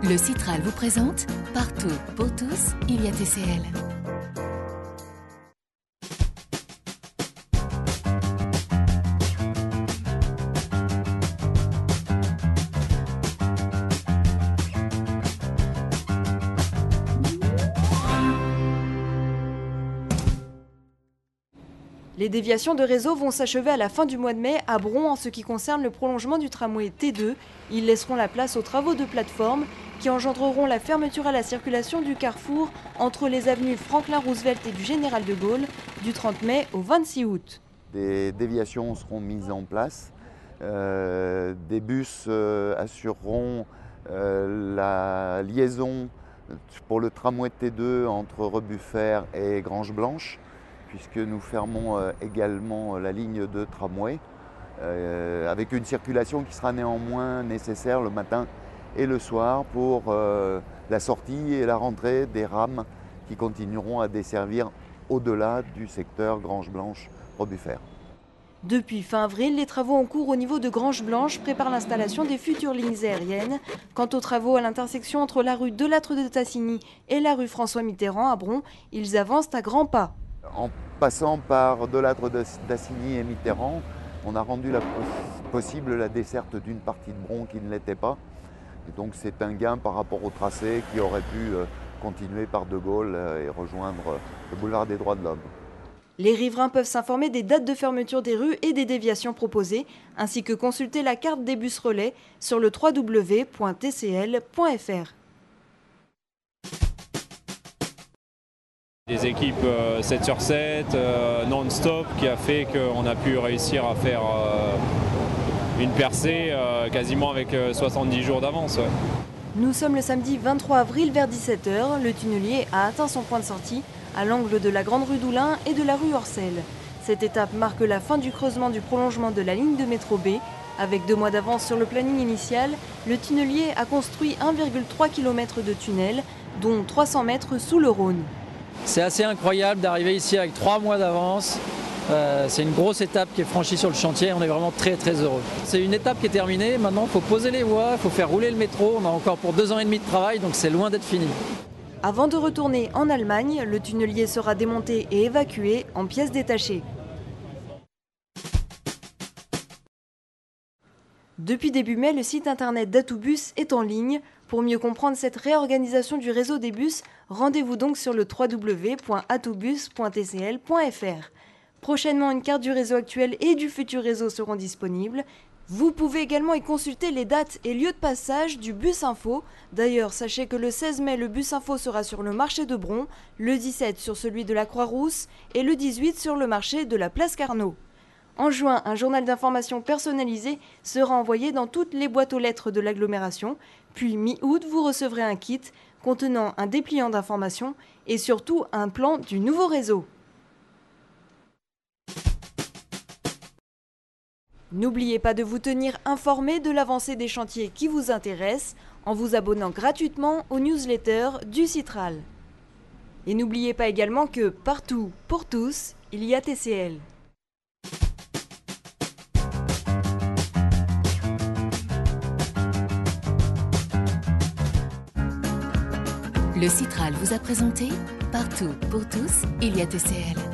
Le Citral vous présente Partout pour tous, il y a TCL. Les déviations de réseau vont s'achever à la fin du mois de mai à Bron en ce qui concerne le prolongement du tramway T2. Ils laisseront la place aux travaux de plateforme qui engendreront la fermeture à la circulation du carrefour entre les avenues Franklin-Roosevelt et du Général de Gaulle du 30 mai au 26 août. Des déviations seront mises en place. Des bus assureront la liaison pour le tramway T2 entre Rebufert et Grange-Blanche, puisque nous fermons également la ligne de tramway, avec une circulation qui sera néanmoins nécessaire le matin et le soir pour la sortie et la rentrée des rames qui continueront à desservir au-delà du secteur Grange-Blanche-Rebufert. Depuis fin avril, les travaux en cours au niveau de Grange-Blanche préparent l'installation des futures lignes aériennes. Quant aux travaux à l'intersection entre la rue Delattre de Tassigny et la rue François Mitterrand à Bron, ils avancent à grands pas. En passant par Delattre de Tassigny et Mitterrand, on a rendu possible la desserte d'une partie de Bron qui ne l'était pas. Et donc c'est un gain par rapport au tracé qui aurait pu continuer par De Gaulle et rejoindre le boulevard des Droits de l'Homme. Les riverains peuvent s'informer des dates de fermeture des rues et des déviations proposées, ainsi que consulter la carte des bus relais sur le www.tcl.fr. Des équipes 7 sur 7, non-stop, qui a fait qu'on a pu réussir à faire une percée quasiment avec 70 jours d'avance. Ouais. Nous sommes le samedi 23 avril vers 17 h. Le tunnelier a atteint son point de sortie à l'angle de la Grande Rue d'Oulin et de la rue Orcel. Cette étape marque la fin du creusement du prolongement de la ligne de métro B. Avec 2 mois d'avance sur le planning initial, le tunnelier a construit 1,3 km de tunnel, dont 300 mètres sous le Rhône. C'est assez incroyable d'arriver ici avec 3 mois d'avance. C'est une grosse étape qui est franchie sur le chantier. On est vraiment très heureux. C'est une étape qui est terminée. Maintenant, il faut poser les voies, il faut faire rouler le métro. On a encore pour 2 ans et demi de travail, donc c'est loin d'être fini. Avant de retourner en Allemagne, le tunnelier sera démonté et évacué en pièces détachées. Depuis début mai, le site internet d'Atoubus est en ligne. Pour mieux comprendre cette réorganisation du réseau des bus, rendez-vous donc sur le www.atoubus.tcl.fr. Prochainement, une carte du réseau actuel et du futur réseau seront disponibles. Vous pouvez également y consulter les dates et lieux de passage du Bus Info. D'ailleurs, sachez que le 16 mai, le Bus Info sera sur le marché de Bron, le 17 sur celui de la Croix-Rousse et le 18 sur le marché de la Place Carnot. En juin, un journal d'information personnalisé sera envoyé dans toutes les boîtes aux lettres de l'agglomération. Puis mi-août, vous recevrez un kit contenant un dépliant d'informations et surtout un plan du nouveau réseau. N'oubliez pas de vous tenir informé de l'avancée des chantiers qui vous intéressent en vous abonnant gratuitement aux newsletters du Citral. Et n'oubliez pas également que partout, pour tous, il y a TCL. Le Citral vous a présenté Partout pour tous, il y a TCL.